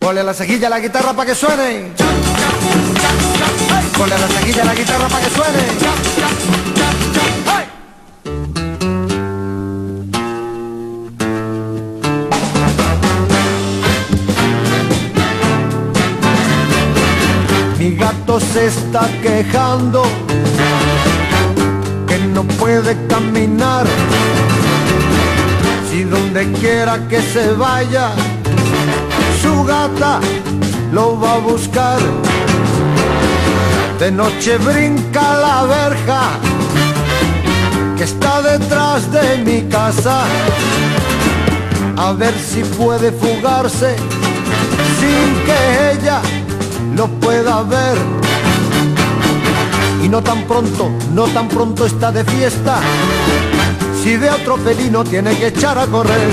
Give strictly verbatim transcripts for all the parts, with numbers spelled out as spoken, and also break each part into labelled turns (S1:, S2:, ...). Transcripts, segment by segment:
S1: Ponle la cejilla a la guitarra para que suene. Ponle la cejilla a la guitarra para que suene. Mi gato se está quejando que no puede caminar. Si donde quiera que se vaya, su gata lo va a buscar. De noche brinca la verja que está detrás de mi casa, a ver si puede fugarse sin que ella lo pueda ver. Y no tan pronto, no tan pronto está de fiesta, si ve a otro felino tiene que echar a correr.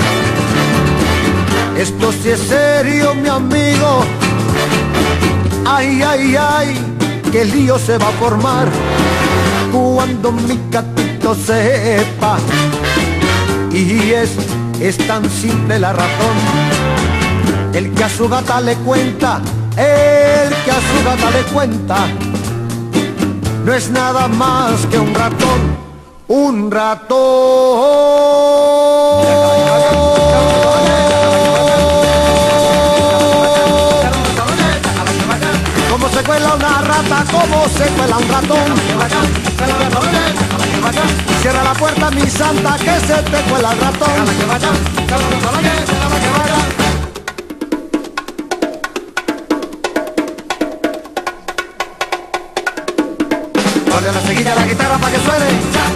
S1: Esto sí es serio, mi amigo. Ay, ay, ay, qué lío se va a formar cuando mi gatito sepa. Y es, es tan simple la razón. El que a su gata le cuenta, el que a su gata le cuenta, no es nada más que un ratón, un ratón. Cómo se cuela una rata, cómo se cuela un ratón. Cierra la puerta, mi santa, que se te cuela el ratón. Ponle la cejilla a la guitarra para que suene.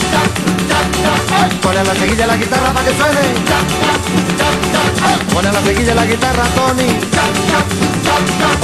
S1: Ponle la cejilla a la guitarra para que suene. Ponle la cejilla a la guitarra, Tony.